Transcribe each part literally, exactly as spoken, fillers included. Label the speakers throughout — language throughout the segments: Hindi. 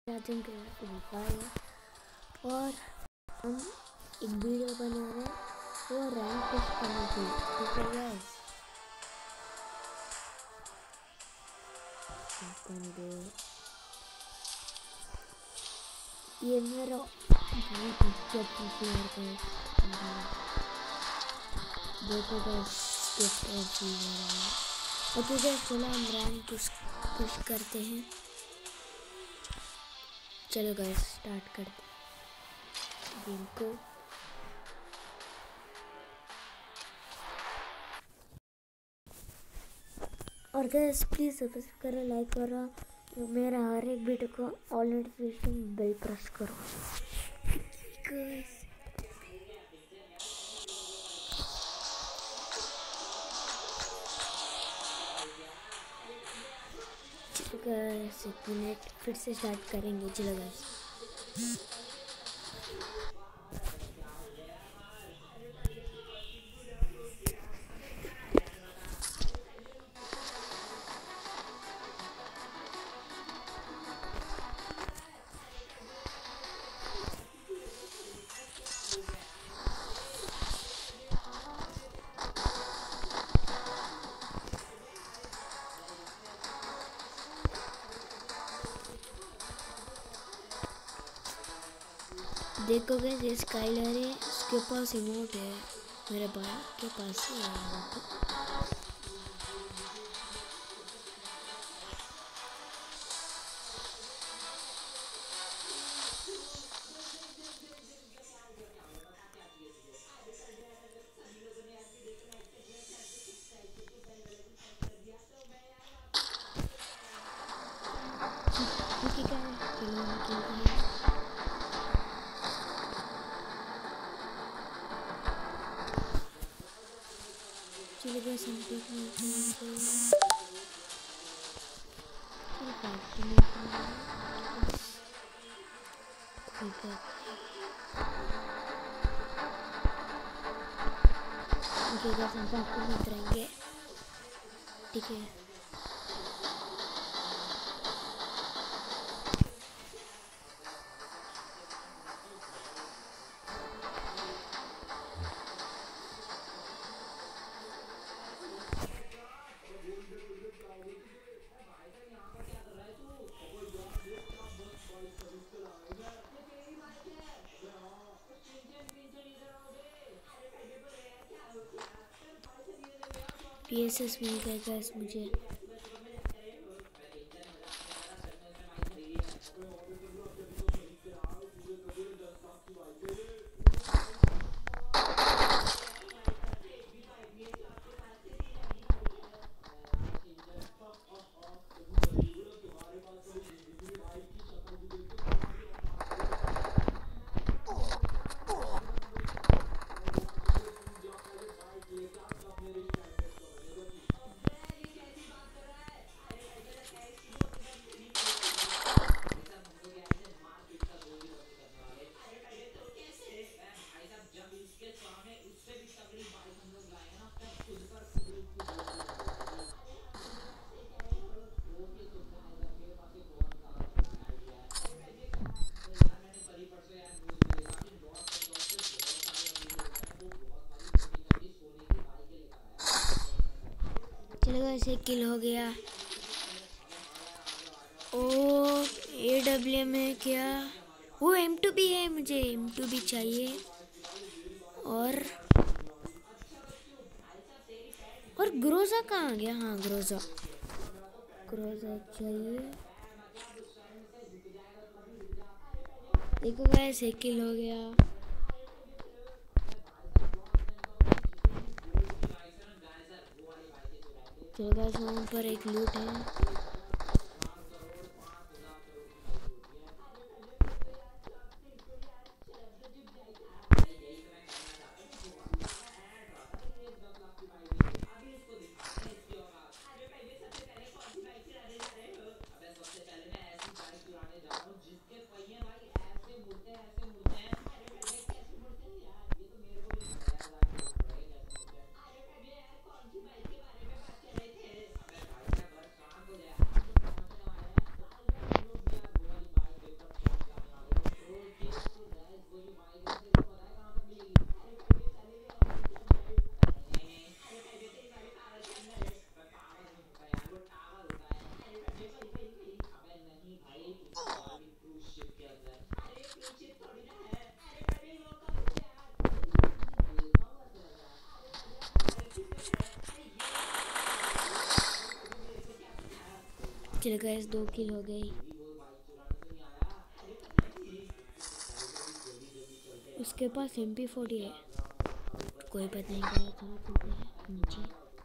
Speaker 1: आज हम खेल फ्री फायर और हम एक वीडियो बना रहे हैं वो रैंक पुश करने की। ठीक है गाइस, ये मेरा बहुत अच्छा प्लेयर का देखो गाइस स्किप और फ्री है। ओके गाइस, चलो हम रैंक पुश पुश करते हैं। चलो गाइस स्टार्ट करते हैं गेम को। और गाइस प्लीज़ सब्सक्राइब करो, लाइक करो, मेरा हर एक वीडियो को ऑल नोटिफिकेशन बेल प्रेस करो गाइस। चलो गाइस एक मिनट फिर से स्टार्ट करेंगे। चलो गाइस देखो गाइस, ये स्काइलर है, उसके पास इमोट है, मेरे भाई के पास ही है इमोट। ठीक है चलो हम खेलते हैं। चलो गाइस हम देखते हैं चलो पार्टी में ठीक है। ओके गाइस हम पार्टी में उतरेंगे। ठीक है पी एस एस मिल गया गाइस मुझे। चलो गाइस एक किल हो गया। ओ ए डब्ल्यू एम है क्या? वो एम टू बी है, मुझे एम टू बी चाहिए। और और ग्रोजा कहाँ गया? हाँ ग्रोजा ग्रोजा चाहिए। देखो गाइस एक किल हो गया। चलो गाइस वहाँ पर एक लूट है। चल गाइस, दो किल हो गई। उसके पास एम पी फोर्टी है, कोई बात नहीं गाइस, चलो चलते हैं नीचे।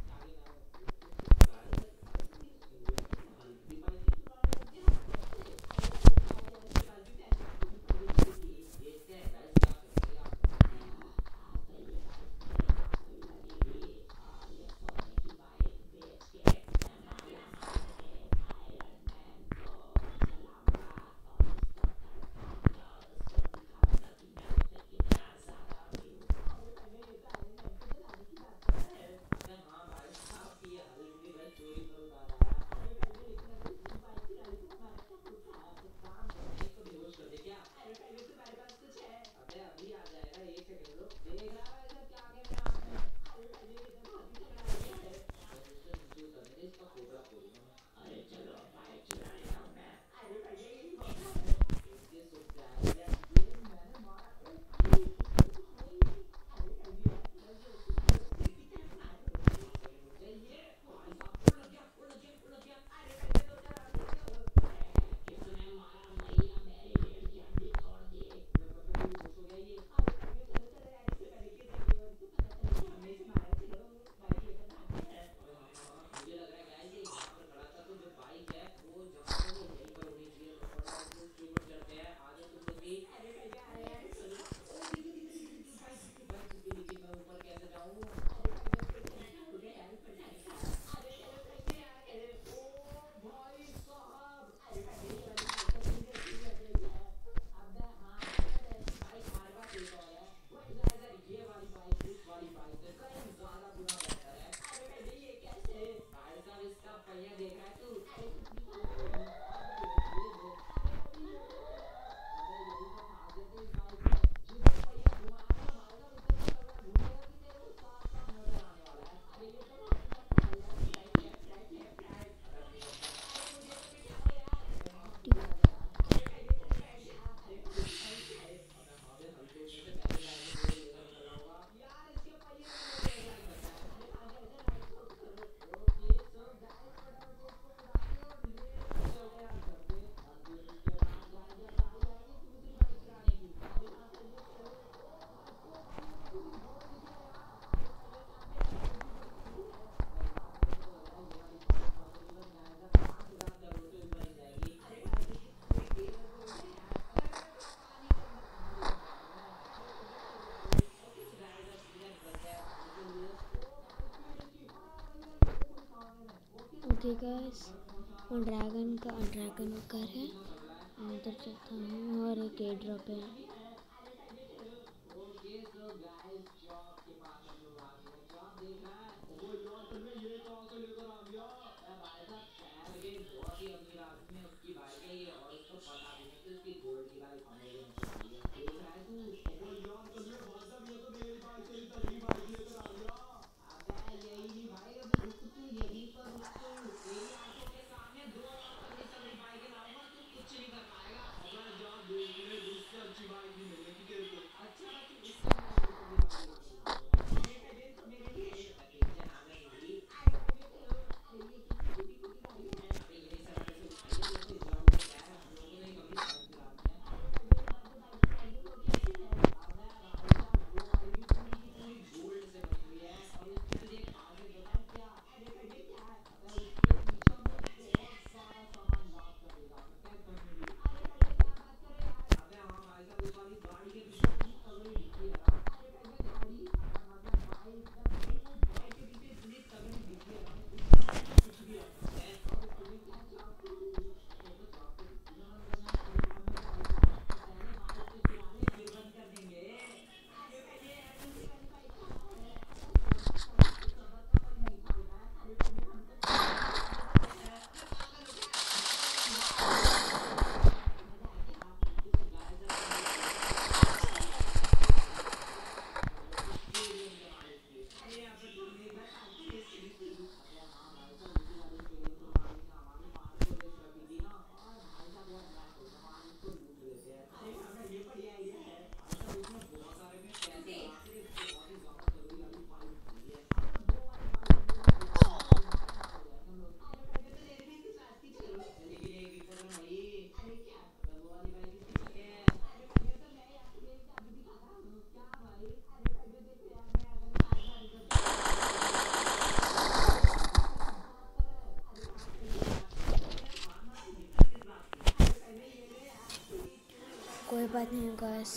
Speaker 1: ओके गाइस, और ड्रैगन का ड्रैगन का है, मैं उधर चलता हूँ और एक एयर ड्रॉप है। कोई बात नहीं गाइस,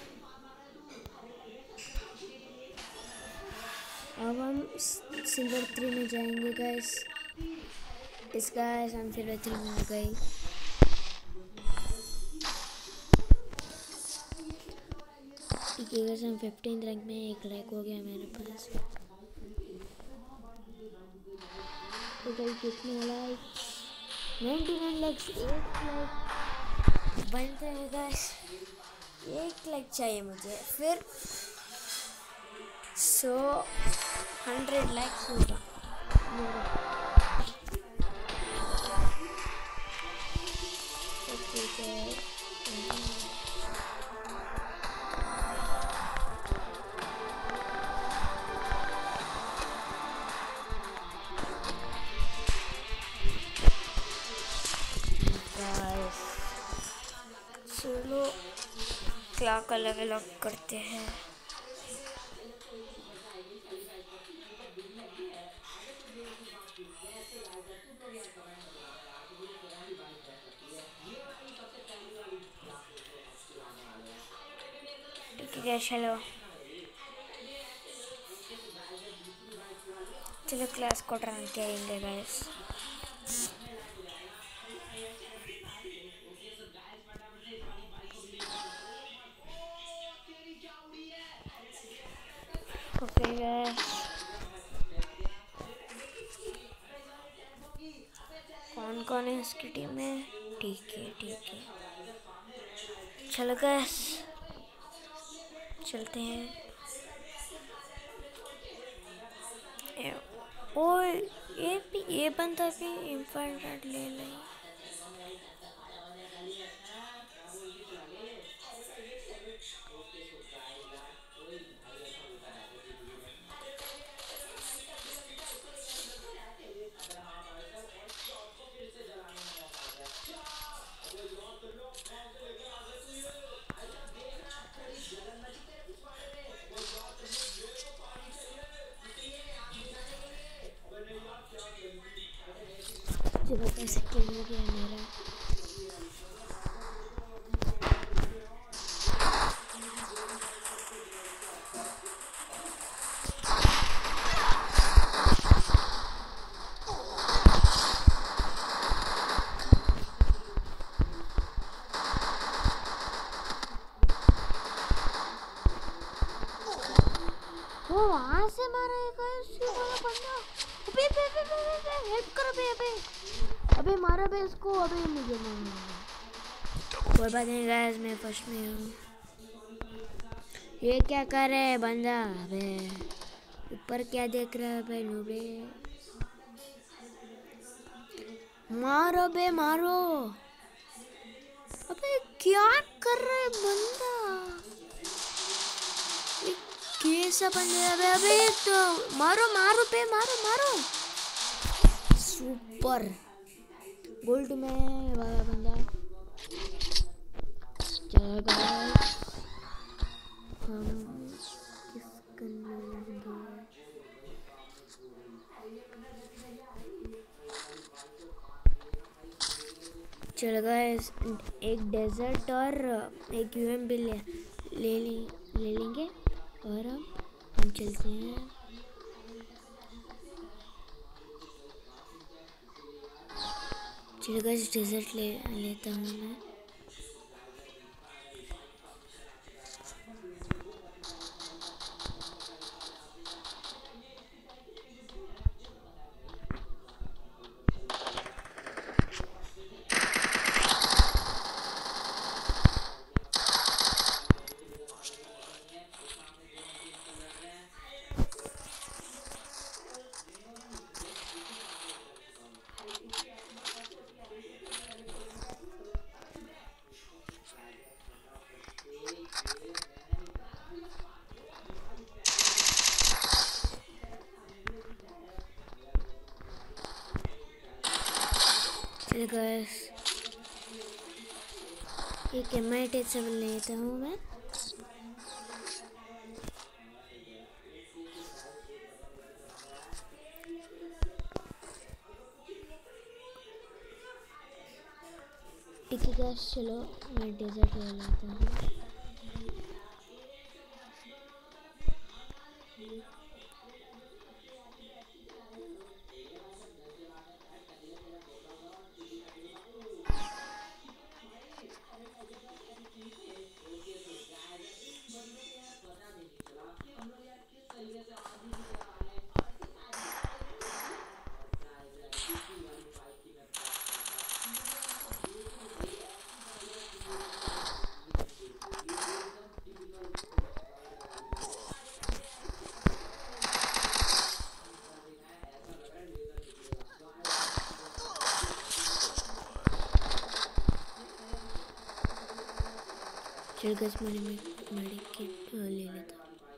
Speaker 1: अब हम सिल्वर थ्री में जाएंगे गाइस। इस गाइस हम सिल्वर थ्री में हो गए। ठीक है गाइस, हम फिफ्टीन रैंक में, एक लाइक हो गया मेरे पास। तो गाइस कितने लाइक, नाइन्टी नाइन लाइक्स, एक लाइक बनते हैं गाइस, एक लाइक चाहिए मुझे, फिर सो हंड्रेड लाइक्स होगा मेरा। ठीक है चलो क्लॉक का लेवल अप करते हैं। ठीक है चलो चलो क्लास को ट्राई करेंगे गाइस। ओके गाइस, कौन कौन है इसकी टीम में? ठीक है ठीक है चलो गाइस चलते हैं। ओ ये भी, ये बंदा भी इम्पोर्टेंट ले ले। चलो कैसे किल हो गया मेरा। वो वहां से मारा है गाइस ये वाला बंदा। अबे बे बे बे बे हेल्प करो बे, अबे अबे मारा बे इसको, अबे मुझे मारा। कोई बात नहीं गाइस, मैं फर्स्ट में हूँ। ये क्या कर रहा है बंदा? अबे ऊपर क्या देख रहा है बे नूबे? मारो बे मारो। अबे क्या कर रहा है बंदा? कैसा बंदा है? अबे अबे तो मारो मारो बे, मारो मारो। सुपर गोल्ड में वाला बंदा। चलो गाइस हम किसका लेंगे? चलो गाइस एक डेजर्ट और एक यूएम भी ले ले ले लेंगे और हम हम चलते हैं। चलो गाइस डेजर्ट ले लेता हूँ मैं। चलो गाइस एक एम आई टेन सेवन लेता हूँ मैं। ठीक है गैस चलो मैं डेजर्ट ले लेता हूँ। चल गैस मैंने मेडिकेट ले लेता।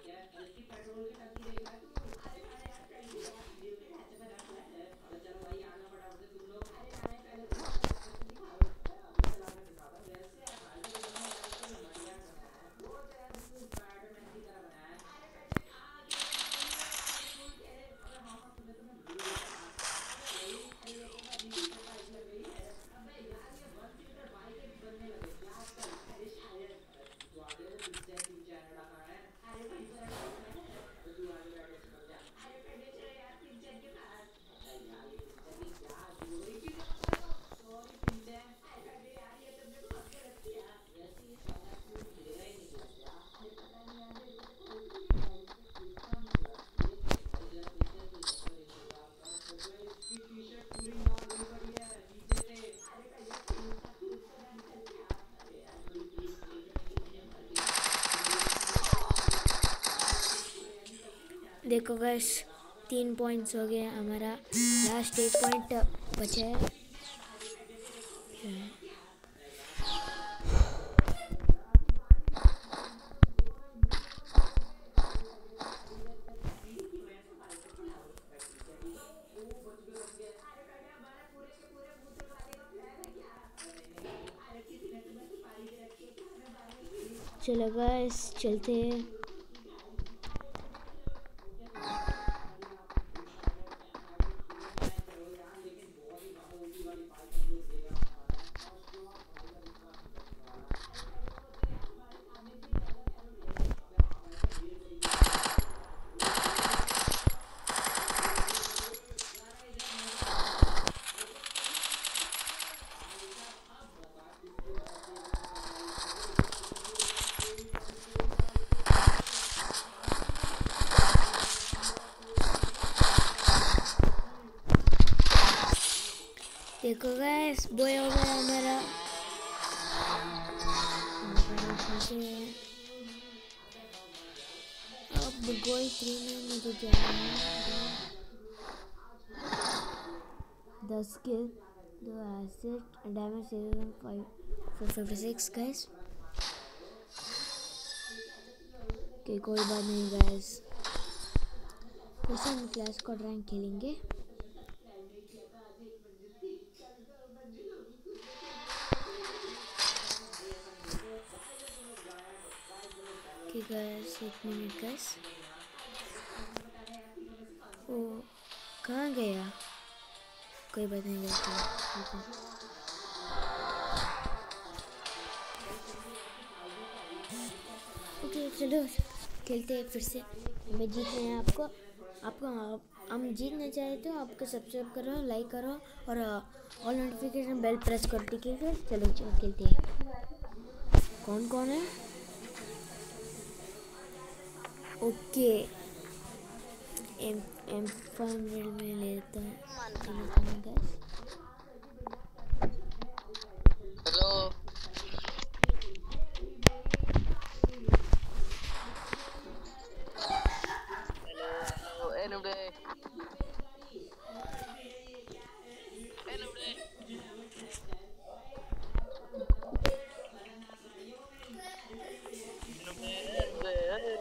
Speaker 1: देखो गाइस तीन पॉइंट्स हो गए हमारा, लास्ट एक पॉइंट बचा है। चलो गाइस चलते हैं। देखो गाइस बॉय हो गया हमारा। अब गोल थ्री में मुझे जाना है। दस किल, दो acid, damage seven five four fifty six guys. कि कोई बात नहीं गाइस, फिर से हम क्लास को रैंक खेलेंगे। गाइस एक मिनट गाइस, ओ कहाँ गया? कोई बात नहीं गाइस। ओके चलो खेलते हैं फिर से। हमें जीतना है। आपको आपको आप, हम जीतना चाहे तो आपको सब्सक्राइब करो, लाइक करो और ऑल नोटिफिकेशन बेल प्रेस करो, ठीक है? फिर चलो चलो खेलते हैं। कौन कौन है? ओके एम एम फाइव में लेता है।
Speaker 2: हेलो हेलो एनुडे एनुडे एनुडे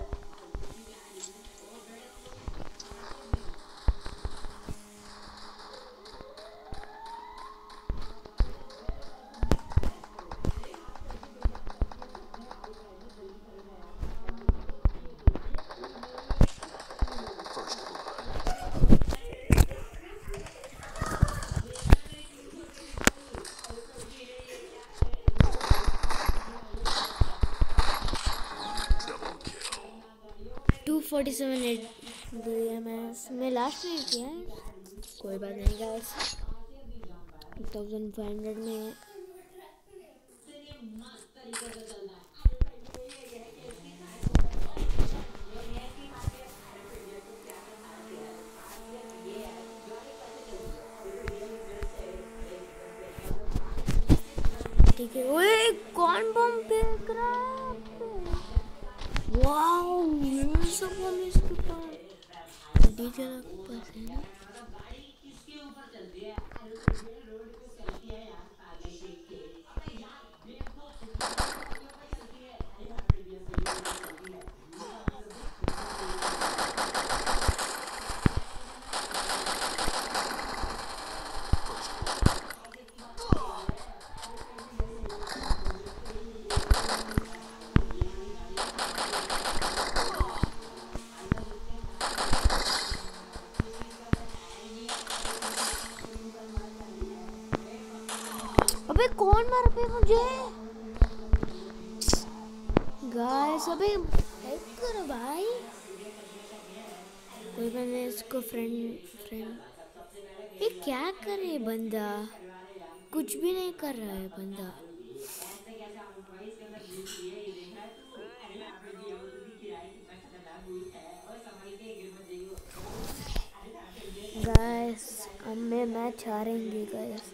Speaker 1: फोर्टी सेवन एट दिया मैं लास्ट में किया है, कोई बात नहीं गाइस। थाउजेंड फाइव हंड्रेड में ठीक है। ओए कौन बम फेंक रहा है? वाओ ये सब बम इसके पास, डीजे के पास है ना। अबे कौन मार पे मुझे गाइस? अबे हेल्प करो भाई, कोई मैंने इसको फ्रेंड फ्रेंड ये क्या करे बंदा, कुछ भी नहीं कर रहा है बंदा। गाइस अब मैं मैच हारेंगे गाइस।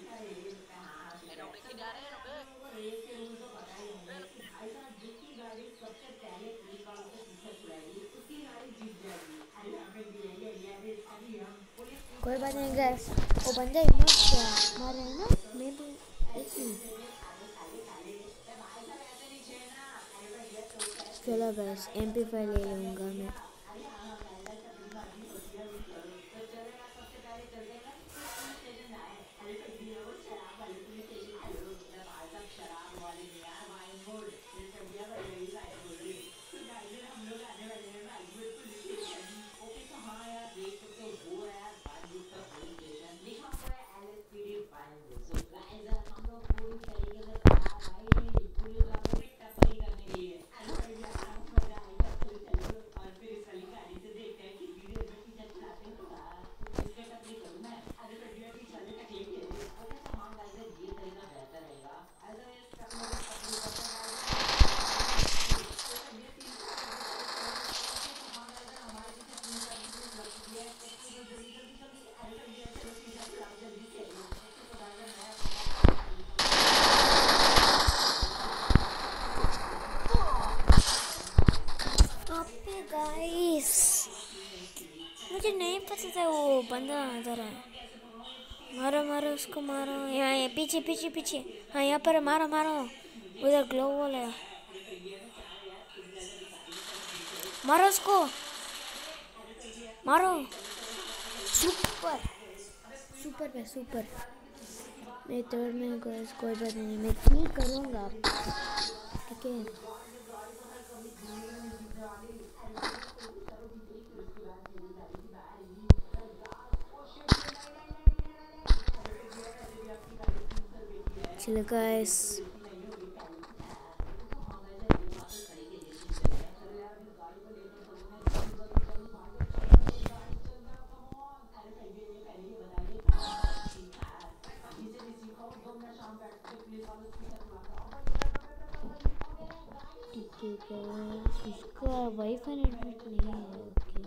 Speaker 1: कोई बात नहीं गैस, वो बंदा इमोट क्या मार रहा है ना, मैं भी एक मिनट। चलो गैस एम पी फाइव ले लूँगा मैं। गाइस मुझे नहीं पता था वो बंदा इधर है। मारो मारो उसको मारो, यहाँ ये पीछे पीछे पीछे, हाँ यहाँ पर मारो मारो, उधर ग्लो वॉल है, मारो उसको मारो। सुपर सुपर पे सुपर, मैं थर्ड में गाइस, कोई बात नहीं मैं किल करूँगा ठीक है। चलो गाइस ठीक है, उसका वाईफाई नेटवर्क नहीं है। ओके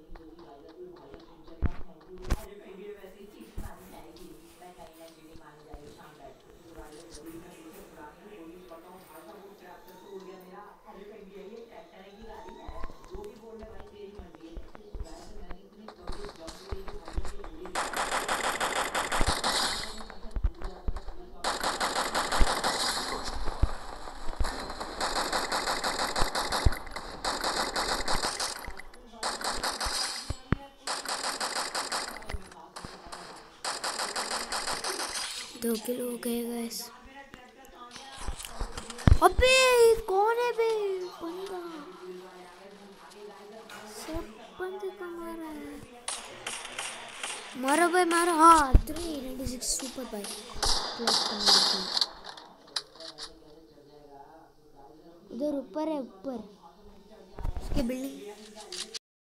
Speaker 1: दो किलो हो गए गाइस। अबे कौन है बे बंदा, सब बंदे को मारा है, मारो भाई मारो। हाँ थ्री नाइन्टी सिक्स सुपर भाई, उधर ऊपर है, ऊपर उसके बिल्डिंग।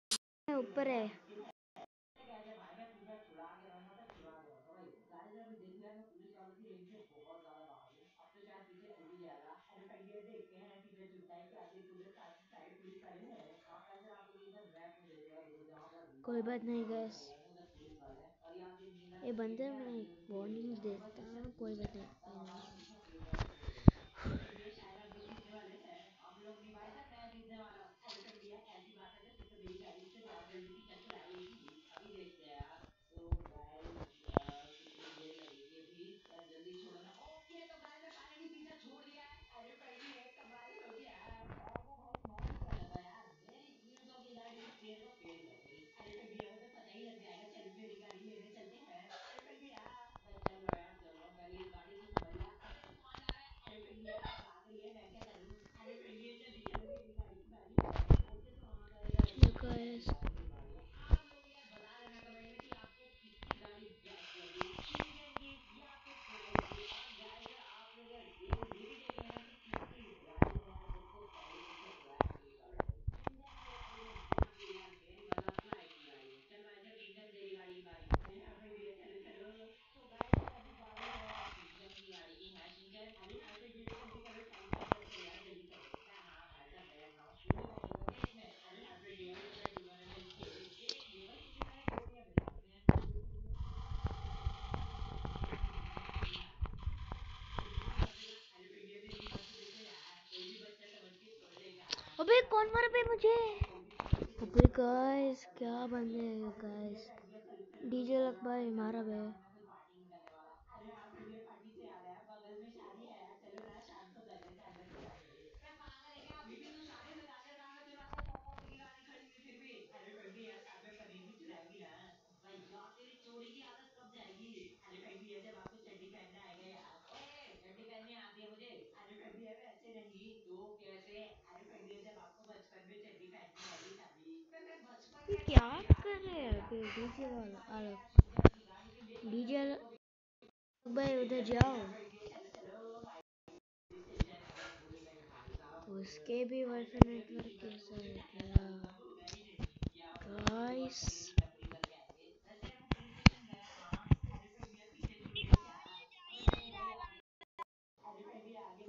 Speaker 1: ऊपर है।
Speaker 3: कैसे भाई मैं तुझे छुड़ा के रहूंगा तो छुड़ा के रहूंगा भाई। गाइस अभी देख लिया मैं पुलिस वालों की रेंज से बहुत ज्यादा बाहर हूँ। अब तो शायद पीछे छूट ही जाएगा। अरे भैया देखते हैं पीछे छूटता है क्या। देख उधर काफी सारे पुलिस वाले हैं। और गाइस आप लोग इधर मैप में देख लो देखो जहाँ पर
Speaker 1: कोई बात नहीं गैस,
Speaker 3: उधर पुलिस वाले हैं और यहाँ पे नीला
Speaker 1: ये
Speaker 3: सा पेंट
Speaker 1: बंदे
Speaker 3: है
Speaker 1: मैं
Speaker 3: ये उनकी
Speaker 1: वार्निंग
Speaker 3: एरिया है। बस
Speaker 1: देता
Speaker 3: इससे
Speaker 1: हूँ, कोई
Speaker 3: दूर
Speaker 1: बात
Speaker 3: है और हमारा
Speaker 1: नहीं।
Speaker 3: पीछे एक और पुलिस है। अरे भैया शायद आप भी जीतने वाले हैं। हम लोग नहीं भाई साहब मैं जीतने वाला हूँ। अरे भैया ऐसी बात है तो फिर तो मेरी गाड़ी से बहुत जल्दी पीछा छुड़ाएगी। अभी देखते हैं यार। तो गाइस कितनी देर लगेगी अभी। यार जल्दी छोड़ो ना। ओके तो गाइस ने फाइनली पीछा छोड़ दिया है। अरे भाई ये कमाल हो गया। और मैं भाई मैं नहीं कर रहा था यार। मेरी तीन सौ की गाड़ी शेर को फेल कर गई। अरे भाई भैया को तो पता ही लग जाएगा। चल मेरी गाड़ी लेने चलते हैं। अरे भाई भैया भाई चलो यार चलो पहले इस गाड़ी को समझ ला। अबे तू कहाँ जा रहा है? अरे भाई भैया भाग रही है मैं क्या करूँ? अरे भाई भैया जल्दी चलो मेरी गाड़ी की बारी है। ओके तो हाँ गाइस आप लोग यार बता देना कमेंट में कि आपको किसकी गाड़ी बेस्ट लगी, शिनचैन की या फिर फ्लाई की। और गाइस आप लोग यार ये ये भी देखेंगे ना कि किसकी गाड़ी ने यार सबसे पहले पीछे छुड़ाया पुलिस वालों को। शिनचैन की गाड़ी ने या फिर यार मेरी मतलब फ्लाई की गाड़ी ने। चल भाई साहब शिनचैन तेरी गाड़ी की बारी। अरे हाँ भाई भैया चलो चलो। तो गाइस यार अभी बारी है शिनचैन की गाड़ी की। हाँ शिनचैन अरे हाँ भाई भैया जल्दी करो टाइम कम बच गया यार जल्दी करो। हाँ हाँ भाई साहब बैठ रहा हूँ। तू भी बैठेगा क्या इसमें? अरे हाँ भाई भैया मैं बैठूंगा ना मिलके। ये देखिए भाई पुलिस वाले गोलियां बजाते हैं। अरे भाई भैया अरे भैया मेरी हिम्मत तो देखो यार। कोई भी बच्चा समझ के छोड़ देगा।
Speaker 1: अबे कौन मारा बे मुझे? अबे गाइस क्या बंदे हैं गाइस, डीजे लग भाई मारा बे।
Speaker 3: पार्टी नहीं करने वाला। अरे हाँ भैया पार्टी से याद है बगल में शादी है यार। चलो ना शाम को पहले चांदा चढ़ाएंगे। मैं पागल है क्या? अभी भी तू शादी से जाकर चांदा चढ़ाता है? कौन की गाड़ी खड़ी हुई फिर भी? अरे भैया यार साथ में पनीर भी चढ़ाएंगी ना। भाई यार तेरी चोरी की आदत कब जाएगी? अरे भाई भैया जब आपको चड्डी पहनना आएगा यार। ओए चड्डी पहननी आती है मुझे। अरे भाई भैया वैसे नहीं तो कैसे? अरे भाई भैया जब आपको बचपन में चड्डी पहननी आएगी तभी। मैं फिर बचपन
Speaker 1: ये
Speaker 3: कैसे
Speaker 1: क्या
Speaker 3: आ गया?
Speaker 1: कर रहे हैं अबे डीजे वाला
Speaker 3: गाड़ी है
Speaker 1: अलग,
Speaker 3: यार शिनचैन की गाड़ी को लेकर
Speaker 1: डीजे
Speaker 3: चलते
Speaker 1: अलग
Speaker 3: उसको भी।
Speaker 1: भाई उधर जाओ।
Speaker 3: चलो चलो भाई शिनचैन आ गया बोले नहीं भाई साहब।
Speaker 1: उसके भी
Speaker 3: अरे
Speaker 1: वाईफाई
Speaker 3: भैया
Speaker 1: नेटवर्क
Speaker 3: पिछली बार तो
Speaker 1: कैसा
Speaker 3: मुझे
Speaker 1: है
Speaker 3: पहले
Speaker 1: क्या
Speaker 3: साल होगा होगा ही नहीं। क्या पता पिछली बार
Speaker 1: गाइस?
Speaker 3: की मेमोरी करके आएंगे। वैसे यार वो पुलिस स्टेशन गया कहाँ? अरे भैया पीछे छूट गई क्या? अबे नहीं भाई आगे। अरे भैया आगे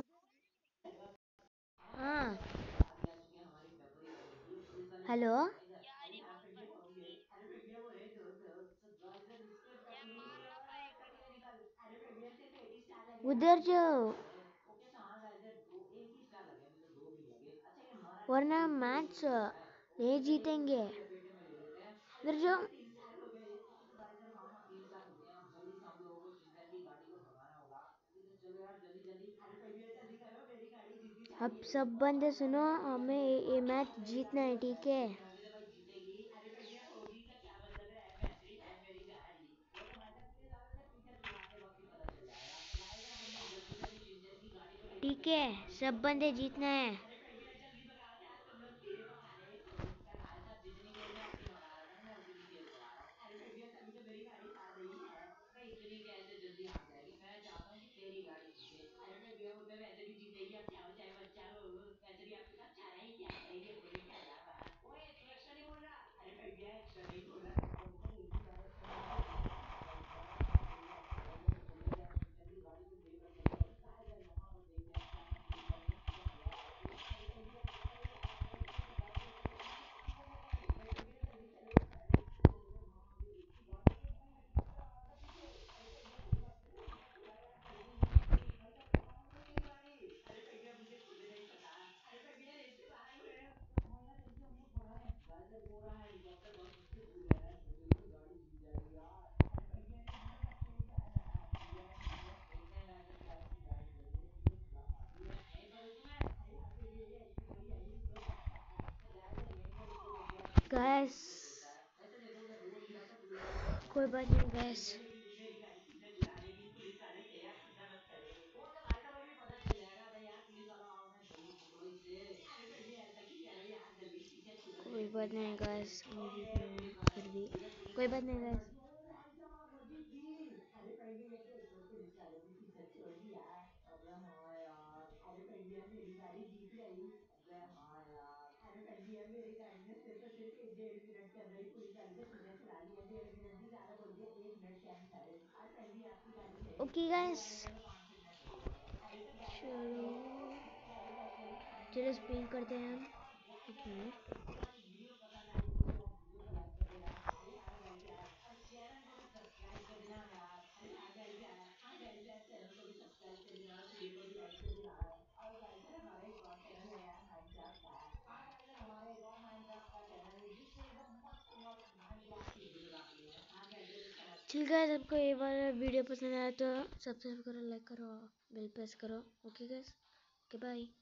Speaker 1: हाँ
Speaker 3: अभी आ चुके हैं हमारी मेमोरी करने। ये पुलिस वाले जा
Speaker 1: हेलो।
Speaker 3: रहे हैं इधर। अरे हाँ भैया हम ये। अरे भैया वो रहे दो दो। So guys यार इसके मेमोरी बढ़िया निकल। अरे भैया सिर्फ एक ही स्टार लगे यार।
Speaker 1: उधर जाओ
Speaker 3: ओके तो हाँ गाइस यार दो एक ही स्टार लगे अभी तो दो नहीं लगे। अच्छा ये मरा नहीं
Speaker 1: वरना
Speaker 3: बिल्कुल भी
Speaker 1: मैच
Speaker 3: एक नहीं हुआ है।
Speaker 1: नहीं
Speaker 3: ओके तो एक
Speaker 1: जीतेंगे।
Speaker 3: इसको भी लपेटे में ले लेते हैं। अरे
Speaker 1: इधर
Speaker 3: भैया
Speaker 1: जाओ।
Speaker 3: तीन स्टार हो गए। ओके तो गाइस यार हाँ हाँ तीन स्टार हो गए हैं। अब जल्दी से हम लोगों को शिनचैन की गाड़ी को भगाना होगा। ओके तो चलो यार जल्दी जल्दी। अरे भैया जल्दी करो मेरी गाड़ी जीतनी
Speaker 1: अब
Speaker 3: चाहिए।
Speaker 1: सब
Speaker 3: और
Speaker 1: बंदे
Speaker 3: भाई साहब
Speaker 1: सुनो,
Speaker 3: मैं मेरी गाड़ी
Speaker 1: हमें
Speaker 3: जीत
Speaker 1: ये
Speaker 3: हाँ
Speaker 1: मैच
Speaker 3: हाँ मेरी
Speaker 1: जीतना
Speaker 3: गाड़ी
Speaker 1: है,
Speaker 3: तो
Speaker 1: ठीक है?
Speaker 3: बेस्ट तरह से तो भाई जीतेगी। अरे भैया होगी का क्या मतलब है? वैसे ही है मेरी गाड़ी। वो तो भाई साहब पुलिस वालों से पीछे छुड़ाते वक्त ही पता चल जाएगा। तो गाइस यार हम लोग जल्दी से अभी शिनचैन की गाड़ी को लेकर
Speaker 1: ठीक
Speaker 3: चलते
Speaker 1: है,
Speaker 3: हैं हमारी
Speaker 1: सब
Speaker 3: मेमोरी
Speaker 1: बंदे
Speaker 3: गाड़ी
Speaker 1: जीतना
Speaker 3: में।
Speaker 1: है।
Speaker 3: अरे भैया जल्दी भगाओ यार तुम लोग धीरे भगा रहे हो। मैं भाई साहब जितनी देर में अपनी भगा रहा था ना मैं उतनी तेज भगा रहा हूँ। अरे भैया तभी तो मेरी गाड़ी हार रही है। भाई इतनी कैसे जल्दी हार जाएगी? मैं चाहता हूँ कि तेरी गाड़ी जीते। अरे भैया वो तो वैसे भी जीतेगी अब चाहो चाहे मत चाहो। वैसे भी आपके साथ चारा ही क्या है ये होली के अलावा। ओए तू एक्स्ट्रा नहीं बोल रहा? अरे भैया एक्स्ट्रा नहीं बोला कम से कम एक ही बार एक्स्ट्रा बोल के देख। भाई साहब मैं बोल रहा हूँ चलो तो चलो यार शिनचैन की गाड़ी को लेकर चलते हैं। गाइस यार यहाँ पर देखते हैं क्या हमें पुलिस वालों ने पीछे छुड़ा है या फिर। अरे भैया अरे अरे अरे गाड़ी रोको रोको मुझे काम करना है भाई। भाई भैया जल्दी चलो यार इसको अरे हाँ अभी इसकी गाड़ी अरे भाई हट मत जाओ आ जा पीछे। अरे भैया हिम्मत से हिम्मत छुड़ा यार जल्दी भाई साहब कहाँ हो गई मेरी गाड़ी? अरे भैया मुझे खुद नहीं पता। अरे भैया रेस से बाहर हुए हैं। हाँ यार जल्दी हम लोग बढ़ाएं। गाइस यार वो रहा हेलीकॉप्टर बहुत मुश्किल से उड़ रहा है। मुझे तो गाड़ी जीत जाएगी यार। अरे भैया ने मुझे बच्चे ही जाना है। ये ये देखते हैं गाइस यार क्या इसकी गाड़ी जल्दी से पीछे छुड़ा पाती है। यहीं पर रुकूं मैं? अरे हाँ भैया यहीं भाई यहीं रुको चुपचाप। तो गाइस यार यहीं पर रुको रुक गया जल्दी से ये
Speaker 1: गैस
Speaker 3: पीछे छुड़ता है। वैसे देखो उधर रोड भी था तो पुलिस वाले को
Speaker 1: कोई
Speaker 3: भगाने
Speaker 1: बात
Speaker 3: देते।
Speaker 1: नहीं
Speaker 3: अरे
Speaker 1: गैस।
Speaker 3: ये लेकिन मेरी गाड़ी पीछे छुड़ा लेगी पुलिस वाले से यार चिंता मत करो। वो तो भाई साहब अभी पता चल जाएगा। अबे यार पुलिस वाला आओ ना जल्दी पकड़ो इसे। अरे भैया ऐसा क्यों कह रहे हो यार जल्दी पीछे छूटो मेरे
Speaker 1: कोई बात
Speaker 3: पुलिस
Speaker 1: नहीं
Speaker 3: वाले से।
Speaker 1: गैस, हम
Speaker 3: ओके
Speaker 1: जीतने हैं
Speaker 3: पुलिस वाले
Speaker 1: फिर भी।
Speaker 3: इधर पुलिस
Speaker 1: कोई
Speaker 3: वाले
Speaker 1: बात नहीं
Speaker 3: साइड
Speaker 1: गैस।
Speaker 3: पर ओ भाई साहब अजीब जी। अरे भैया देख लो पुलिस वाले भी पीछे छोड़ दिया। अबे हाँ यार अरे भैया मेरी गाड़ी जीत गई। अबे हाँ यार अरे भैया मेरी गाड़ी ने सिर्फ और सिर्फ एक
Speaker 1: ओके गाइस, चलो चलो स्पिन करते हैं हम। एक मिनट। चल गाइस, आपको ये वाला वीडियो पसंद आया तो सब्सक्राइब करो, लाइक करो, बेल प्रेस करो। Okay guys, okay bye.